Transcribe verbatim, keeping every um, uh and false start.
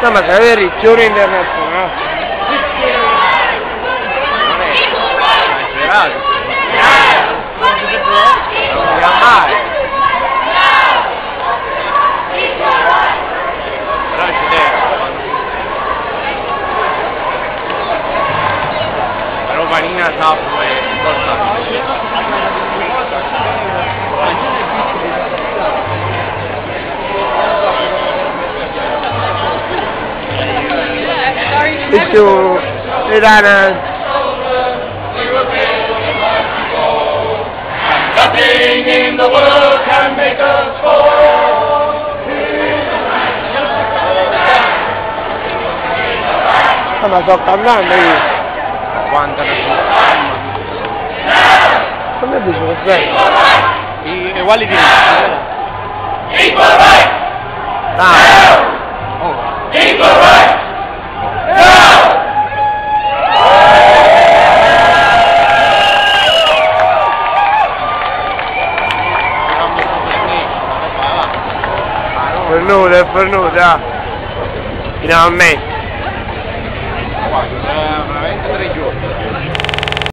No, ma se vedi riccione internazionale. Non è esagerato. Non mi amare. Però ci deve. Però Vanina sa come importante. Itu Irana. Nothing in the world can make us fall. Ah, ma sto cantando io. Quanta ne Come dico cos'è? I uguali di Equal right. Ah. Oh. Equal right. Fornuta, è fornuta. Finalmente.